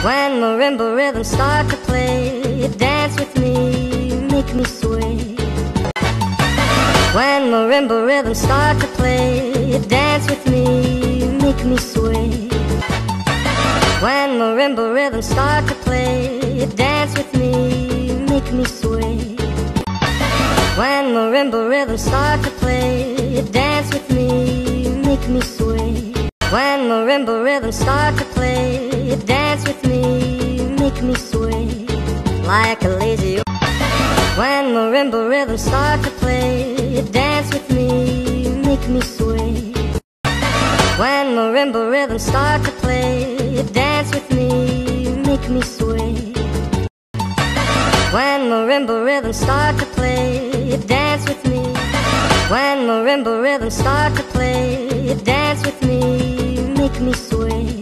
When marimba rhythms start to play, dance with me, make me sway. When marimba rhythms start to play, dance with me, make me sway. When marimba rhythms start to play, dance with me, make me sway. When marimba rhythms start to play, dance with me, make me sway. When marimba rhythms start to play, dance with me, make me sway like a lazy. When marimba rhythms start to play, dance with me, make me sway. When marimba rhythms start to play, dance with me, make me sway. When marimba rhythms start to play, dance with me. When marimba rhythms start to play, dance with me, make me sway.